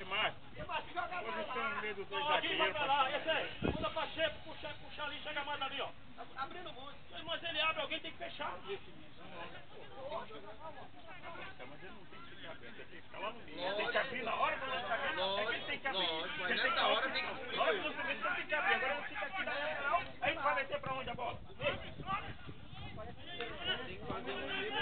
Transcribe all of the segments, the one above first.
mais. Posição no meio dos dois zagueiros. Vai lá, esse aí. Manda pra Chefe, puxa ali, chega mais ali, ó. Abrindo muito. Mas ele abre, alguém tem que fechar. Mas ele não tem que ficar aberto, ele tem que ficar lá no meio. Ele tem que abrir na hora que você está abrindo. É que ele tem que abrir. Mas nessa hora tem que abrir. Na hora que você vê, você tem que abrir. Agora ele fica aqui na lateral. Aí ele vai meter pra onde a bola? Tem que fazer um meio.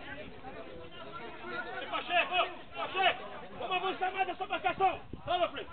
Pacheco! Vamos avançar mais essa marcação! Fala, Fred!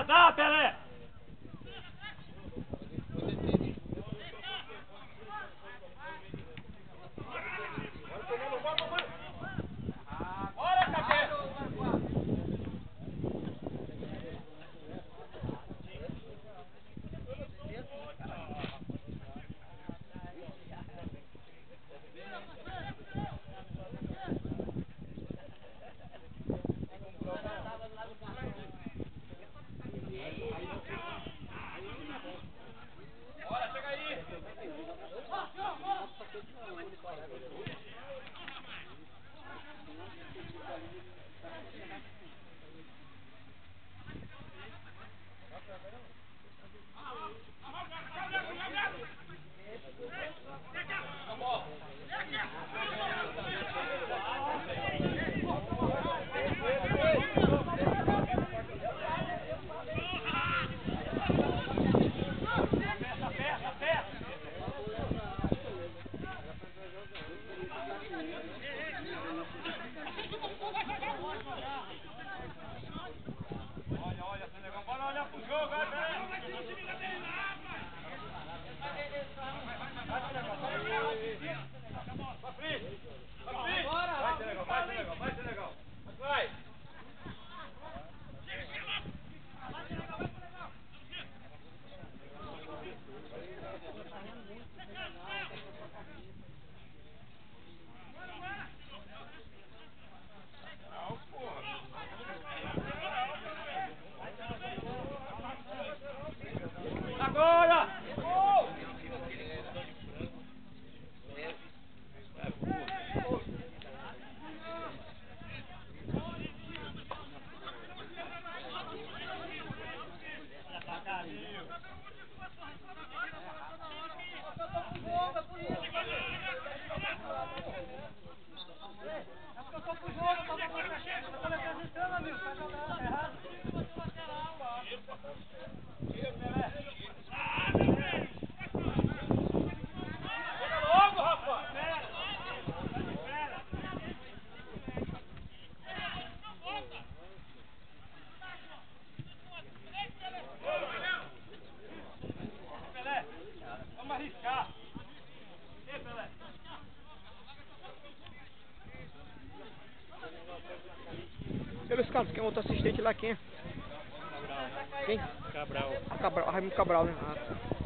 guardar, Pelé! Bora, Café! Bora, chega aí! Olha, Senegão, bora olhar pro jogo, vai, Pelé! Pra frente! Vai, Senegão, vai, Senegão, vai, Senegão! Vai! Não, porra! Agora! Logo, rapaz! Pelé! Vamos arriscar! Ei, Pelé! Ei, Luiz Carlos, quem é outro assistente lá, quem é? Quem? Cabral. Ah, Cabral, Raimundo Cabral, né? Ah, tá.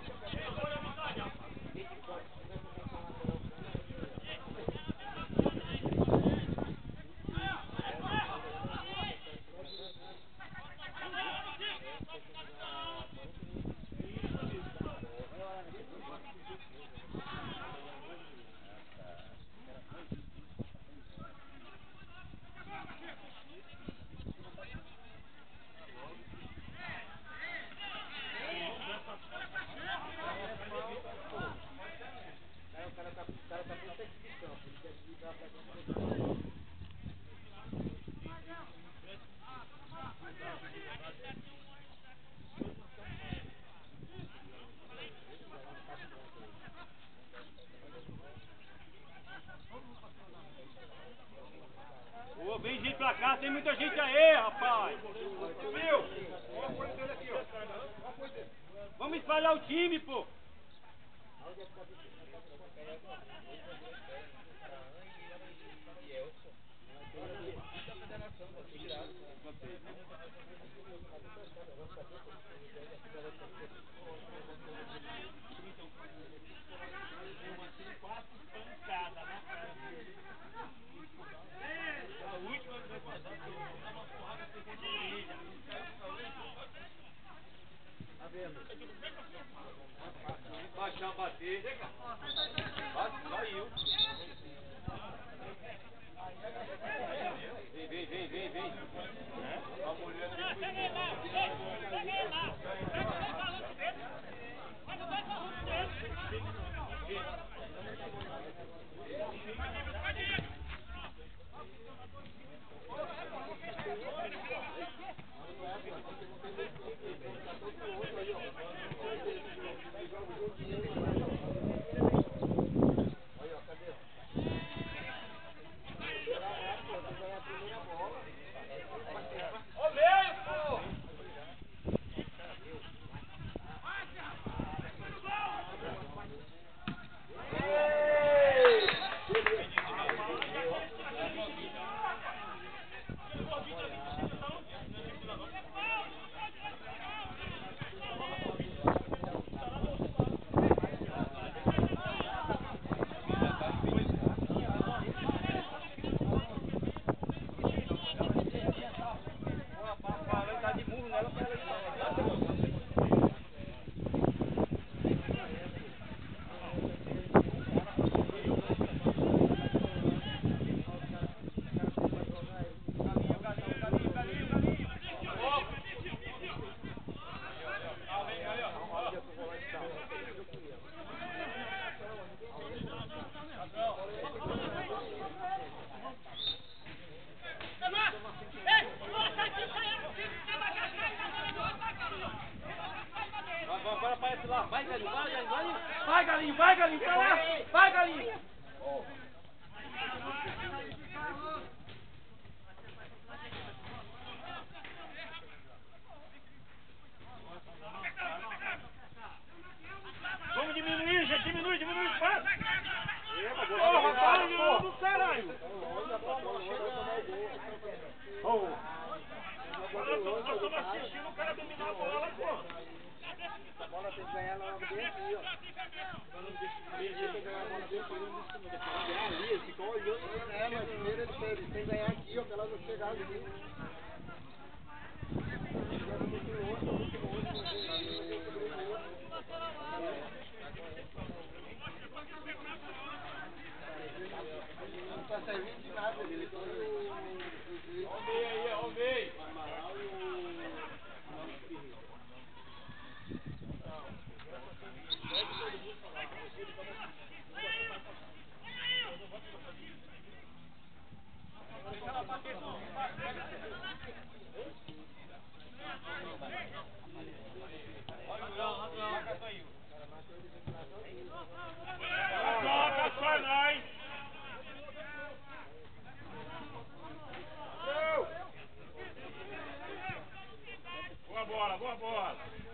Ô, vem gente pra cá, tem muita gente aí, rapaz! Viu? Vamos espalhar o time, pô! Baixar, bater. Saiu. Vem. A mulher Vai, Galinho, vai, Galinho, pra lá. Vai, Galinho. Vamos diminuir, gente, diminui o espaço. Porra, caralho, do caralho. Nós estamos assistindo o cara dominar a bola, pô. A bola tem que ganhar logo bem aqui, ó. Ele tem que ganhar a bola bem aqui, ali, ele ficou olhando. É, mas primeiro ele tem que ganhar aqui, ó, pra ela não chegar ali. Muito longe, muito longe. Não tá servindo de nada, ele foi o... Ó o meio aí, ó o meio. Toca só nós. Boa bola, boa bola.